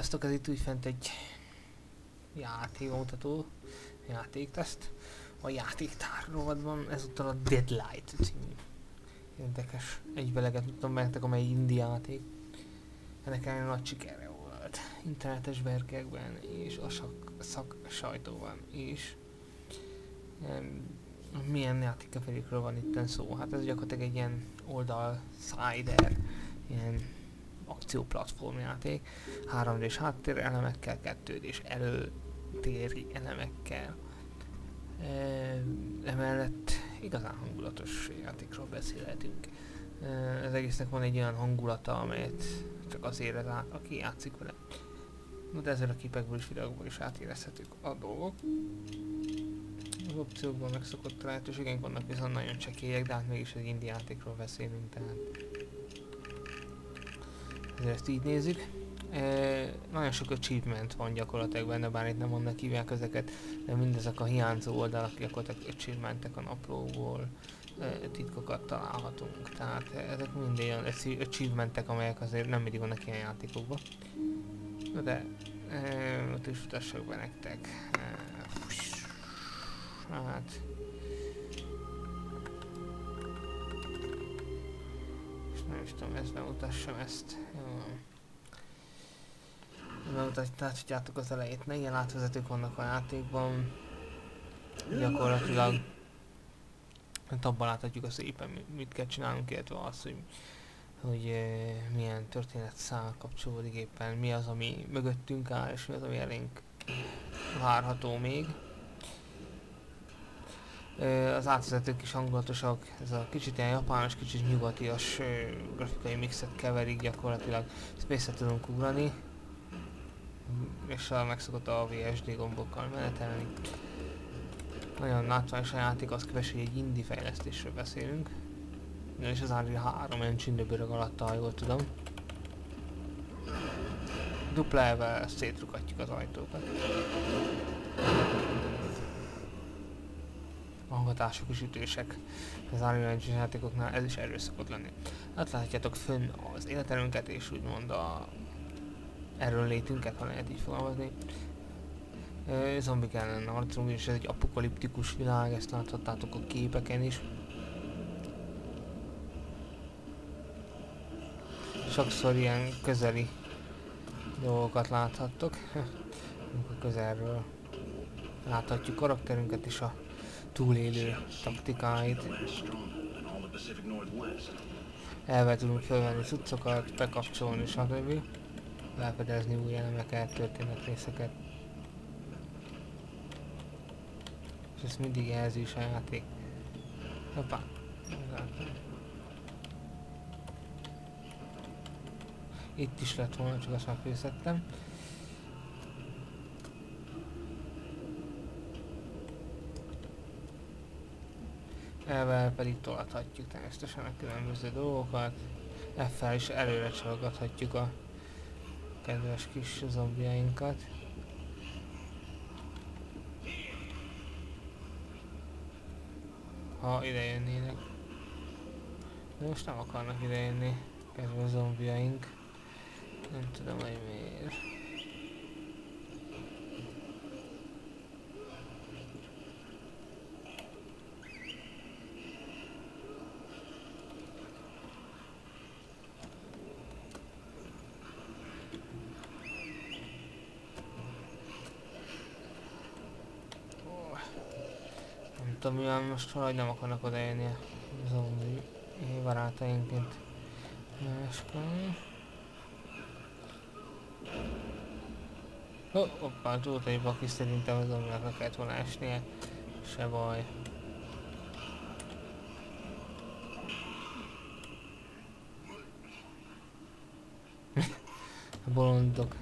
Sziasztok, ez itt úgy fent egy játékmutató, játékteszt. A játéktár rovatban ezúttal a Deadlight című érdekes egybeleget tudtam nektek, amely indie játék. Ennek ellenére nagy sikere volt internetes berkekben és a sajtóban is. Milyen játékkefelékről van itt szó? Hát ez gyakorlatilag egy ilyen oldal-sider, ilyen akcióplatform játék, 3D-s háttér elemekkel, 2D-s előtéri elemekkel. Emellett igazán hangulatos játékról beszélhetünk. Az egésznek van egy olyan hangulata, amelyet csak az érez át, aki játszik vele. De ezzel a képekből és videókból is átérezhetők a dolgok. Az opciókban megszokott lehetőségeink vannak, viszont nagyon csekélyek, de hát mégis egy indie játékról beszélünk, tehát ezt így nézzük. Nagyon sok achievement van gyakorlatilag benne, bár itt nem annak hívják ezeket, de mindezek a hiányzó oldalak gyakorlatilag achievementek a naplóból, titkokat találhatunk. Tehát ezek mind olyan achievementek, amelyek azért nem mindig vannak ilyen játékokban. De ott is mutassak be nektek. Hát... és nem is tudom, ezt bemutassam ezt. Láthatjátok az elejét, ne ilyen átvezetők vannak a játékban. Gyakorlatilag hát abban láthatjuk azt szépen, mit kell csinálnunk, illetve az, hogy milyen történetszál kapcsolódik éppen, mi az, ami mögöttünk áll, és mi az, ami elénk várható még. Az átvezetők is hangulatosak, ez a kicsit ilyen japános, kicsit nyugatias grafikai mixet keverik, gyakorlatilag space-et tudunk ugrani, és a megszokott a VSD gombokkal menetelni. Nagyon látványos a játék, az képest, hogy egy indie fejlesztésről beszélünk. És az Unreal 3 olyan csindöbörög alatt, ha jól tudom. Dupla elvel szétrukatjuk az ajtókat. A hangatások is ütősek. Az Unreal Engine játékoknál ez is erős szokott lenni. Hát láthatjátok fönn az életerőnket és úgymond a erről létünket, ha lehet így fogalmazni. Zombik ellen harcolunk, és ez egy apokaliptikus világ, ezt láthattátok a képeken is. Sokszor ilyen közeli dolgokat láthattok, amikor közelről láthatjuk karakterünket és a túlélő taktikáit. Elvel tudunk felvenni cuccokat, bekapcsolni, stb. Felfedezni új elemeket, történetrészeket. És ezt mindig jelzi is a játék. Hoppá! Itt is lett volna, csak azt megfőzhettem. Elvel pedig tolathatjuk természetesen a különböző dolgokat. F-fel is előre csalgathatjuk a kedves kis zombiainkat. Ha ide jönnének. De most nem akarnak ide jönni, kedves zombiaink. Nem tudom, hogy miért. Nem tudom, mivel most valahogy nem akarnak oda jönni a zombi barátainként. Hoppá, túlt egy baki, szerintem az zombiáknak kellett volna esnie. Se baj. A bolondok.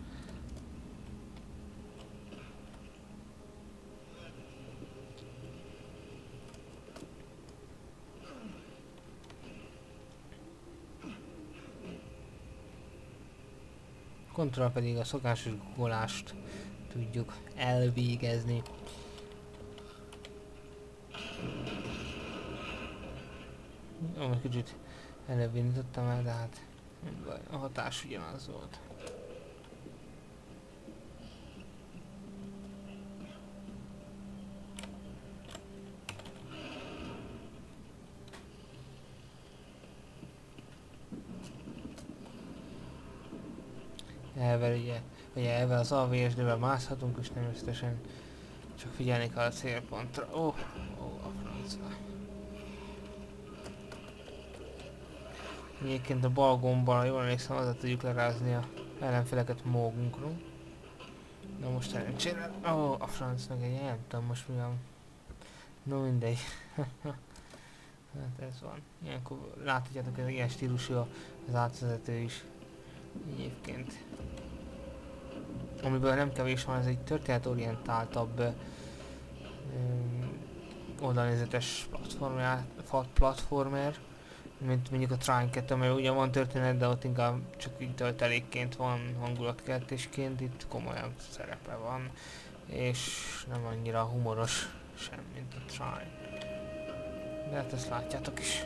Kontroll pedig a szokásos guggolást tudjuk elvégezni. Most kicsit előbb indítottam el, de hát a hatás ugyanaz volt. Elvel ugye elvel az AVSD-vel mászhatunk, és természetesen csak figyelni kell a célpontra. Ó, a francba. Egyébként a bal gombbal, ha jól emlékszem, azzal tudjuk lerázni a ellenfeleket magunkról. Na most szerencsére... Ó, a franc meg egy, nem tudom most mi van. No mindegy. Hát ez van. Ilyenkor láthatjátok, hogy ilyen stílusú az átvezető is. Egyébként. Amiből nem kevés van, ez egy történetorientáltabb oldalnézetes platformer, mint mondjuk a Trine 2, mert ugye van történet, de ott inkább csak így töltelékként van, hangulatkeltésként, itt komolyan szerepe van, és nem annyira humoros sem, mint a Trine. De hát ezt látjátok is.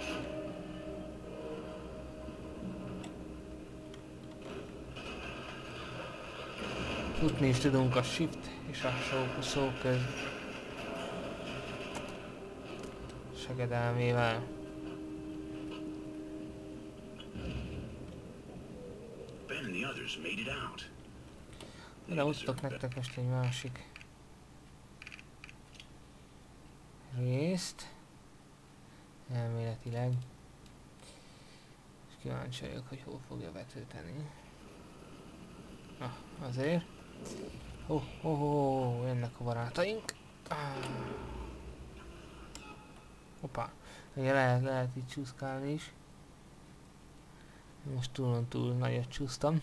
Futni is tudunk a shift és a szó köz segedelmével. De mutatok nektek most egy másik részt. Elméletileg. És kíváncsi vagyok, hogy hol fogja vetődni. Na, azért. Jönnek a barátaink. Hoppá. Ugye lehet így csúszkálni is. Most túl nagyot csúsztam.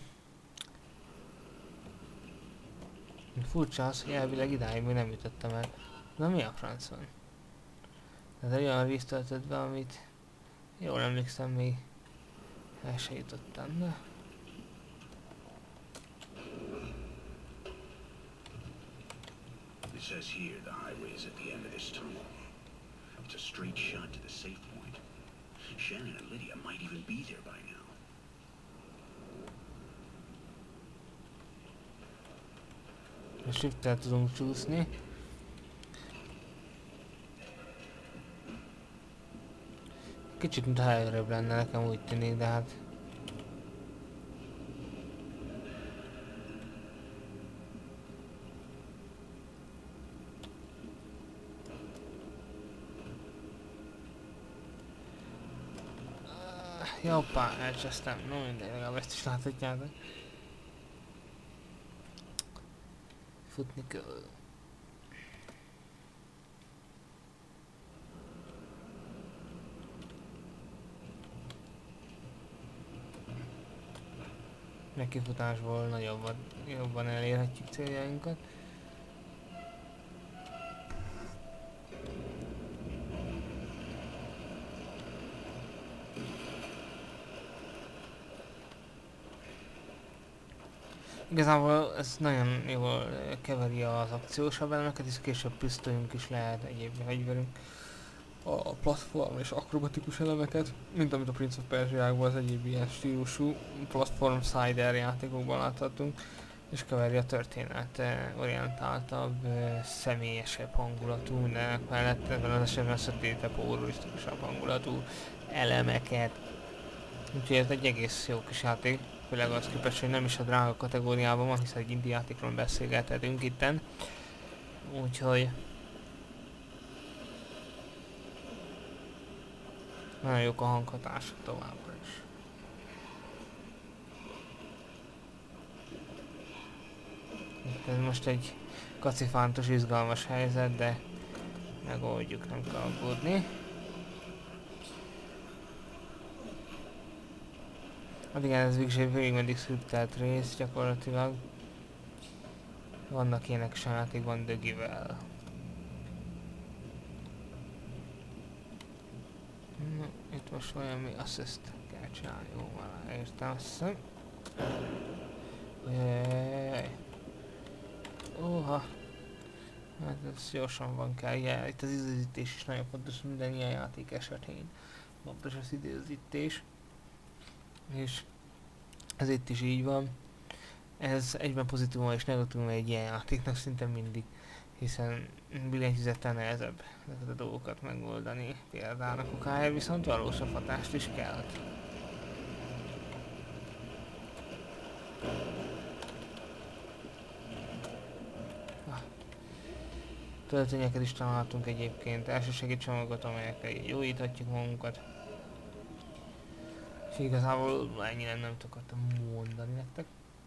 Furcsa az, hogy elvileg idáig még nem ütöttem el. Na mi a franc van? Ez egy olyan részt töltött be, amit jól emlékszem, még el se jutottam, de... It says here the highway is at the end of this tunnel. It's a straight shot to the safe point. Shannon and Lydia might even be there by now. A shift-tel tudunk csúszni. Kicsit mint előrébb lenne, nekem úgy tűnik, de hát... Jobbá, elcsesztem. No mindegy, legalább ezt is láthatjátok. Futni kell. Nekifutásból jobban elérhetjük céljainkat. Igazából ez nagyon jól keveri az akciós elemeket, és később pisztolyunk is lehet, egyéb fegyverünk. A platform és akrobatikus elemeket, mint amit a Prince of Persia-ból az egyéb ilyen stílusú platform cider játékokban láthatunk, és keveri a történet orientáltabb, személyesebb hangulatú, mindenek mellett ebben az esetben sötétebb, horrorisztikusabb hangulatú elemeket. Úgyhogy ez egy egész jó kis játék, főleg az képest, hogy nem is a drága kategóriában van, hiszen egy indie játékról beszélgethetünk itten. Úgyhogy nagyon jók a hanghatások továbbra is. Itt ez most egy kacifántos, izgalmas helyzet, de megoldjuk, nem kell aggódni. Addig ez végig meddig szürtelt rész gyakorlatilag. Vannak ilyenek is a játékban dögivel. Itt most valami assist kell csinálni, jó, már értem, azt hiszem. Jajjajjajjaj. Óha. Hát ez gyorsan van kell, yeah, itt az időzítés is nagyon fontos minden ilyen játék esetén. Fontos az időzítés. És ez itt is így van. Ez egyben pozitívum és negatívum egy ilyen játéknak szinte mindig. Hiszen billentyűzettel nehezebb ezeket a dolgokat megoldani. Például a kokáért viszont valósabb hatást is kelt. Töltényeket is találhatunk egyébként, elsősegítcsomagot, amelyekkel így jóíthatjuk magunkat. És igazából ennyire nem akartam mondani nektek.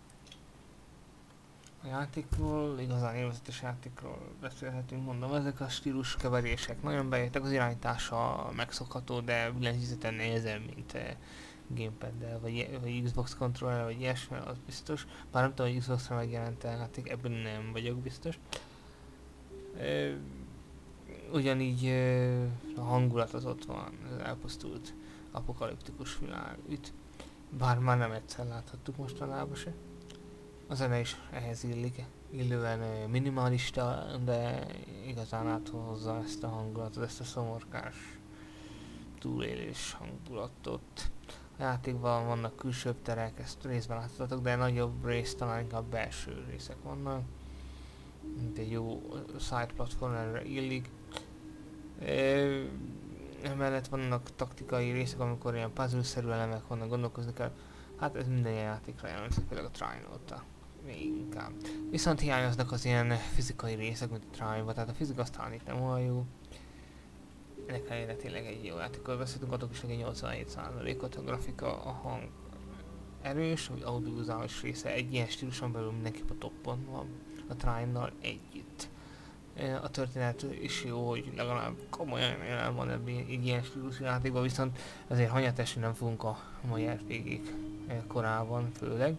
A játékról, igazán élvezetes játékról beszélhetünk, mondom, ezek a stílus keverések nagyon bejöttek, az irányítása megszokható, de billentyűzeten nehezebb, mint gamepaddel, vagy Xbox controller, vagy ilyesmi, az biztos. Bár nem tudom, hogy Xbox-ra megjelent a játék, ebben nem vagyok biztos. Ugyanígy a hangulat az ott van, az elpusztult apokaliptikus világ itt. Bár már nem egyszer láthattuk mostanában se. A zene is ehhez illik, illően minimalista, de igazán áthozza ezt a hangulatot, ezt a szomorkás túlélés hangulatot. A játékban vannak külsőbb terek, ezt részben láthatok, de nagyobb rész talán inkább belső részek vannak. Mint egy jó side platformerre illik. Emellett vannak taktikai részek, amikor ilyen puzzle-szerű elemek vannak, gondolkozni kell. Hát ez minden ilyen játékra jellemző, például a Trine-ota. Még inkább. Viszont hiányoznak az ilyen fizikai részek, mint a Trine-ba, tehát a fizika aztán itt nem olyan jó. Ennek ellenére tényleg egy jó játékról beszéltünk, adok is egy 87%-ot, a grafika, a hang erős, hogy audiovizuális része egy ilyen stíluson belül mindenképp a toppon van, a Trine-nal együtt. A történet is jó, hogy legalább komolyan jelen van egy ilyen stílusú játékban, viszont azért hanyatesni nem fogunk a mai RPG-k korában főleg.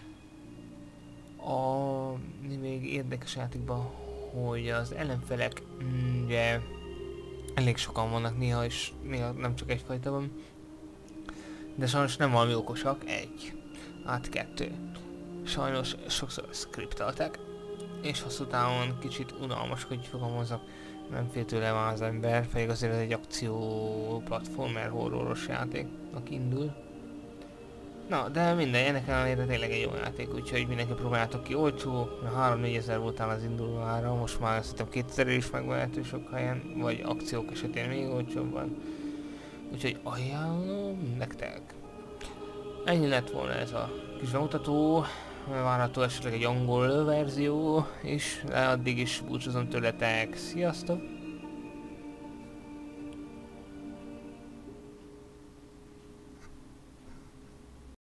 Még érdekes játékban, hogy az ellenfelek ugye elég sokan vannak néha, és néha nem csak egyfajta van, de sajnos nem valami okosak, kettő. Sajnos sokszor skripteltek, és hosszú távon kicsit unalmas, hogy fogalmazok, nem fél tőle már az ember, pedig azért ez egy akció platformer horroros játéknak indul. Na, de minden, ennek ellenére tényleg egy jó játék, úgyhogy mindenki próbáljátok ki, olcsó, 3-4 ezer voltál az induló ára, most már szerintem 2000 is megvehető sok helyen, vagy akciók esetén még olcsóbban. Úgyhogy ajánlom nektek. Ennyi lett volna ez a kis bemutató, várható esetleg egy angol verzió is, de addig is búcsúzom tőletek, sziasztok!